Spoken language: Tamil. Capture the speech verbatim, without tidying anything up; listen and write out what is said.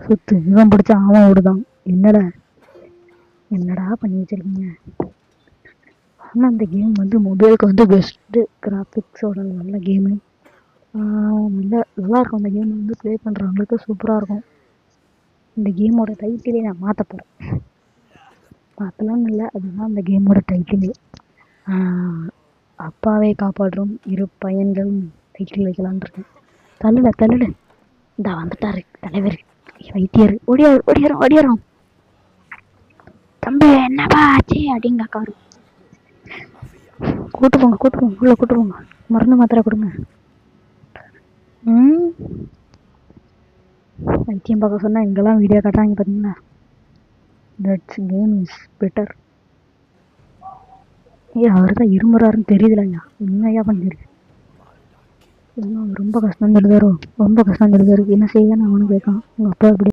சுத்து இவன் பிடிச்சா அவன் ஓடுதான். என்னடா என்னடா பண்ணி வச்சிருக்கீங்க? ஆனால் அந்த கேம் வந்து மொபைலுக்கு வந்து பெஸ்ட்டு கிராஃபிக்ஸோட நல்ல கேமு. நல்லா நல்லாயிருக்கும். அந்த கேம் வந்து ப்ளே பண்ணுறவங்களுக்கு சூப்பராக இருக்கும். இந்த கேமோட டைட்டிலே நான் மாற்ற போகிறேன். மாற்றலான்னு இல்லை, அதுதான் அந்த கேமோட டைட்டிலே. அப்பாவை காப்பாற்றும் இரு பையன்களும் டைட்டில் வைக்கலான் இருக்கேன். தள்ளுல தள்ளுல இந்த வந்துட்டாரு தலைவர் வைத்தியர். ஓடியா ஓடியாரோம் ஓடியாரோம். தம்பி என்னப்பா ஆச்சு அப்படிங்க காரு. கூட்டு போங்க கூட்டு போங்க உள்ள கூட்டு போங்க. மருந்து மாத்திரை கொடுங்க. ம் வைத்தியம் பார்க்க சொன்னால் இங்கெல்லாம் வீடியோ காட்டுறாங்க பார்த்தீங்களா. That's game is better. ஏ அவர் தான் இருமுறாருன்னு தெரியுதுலையா. என்னையா பண்ணிருக்கு? இன்னும் ரொம்ப கஷ்டம் தெரிஞ்சாரோ, ரொம்ப கஷ்டம் தெரிஞ்சாரு. என்ன செய்ய நான் அவனு கேட்கான். உங்கள் அப்பா எப்படி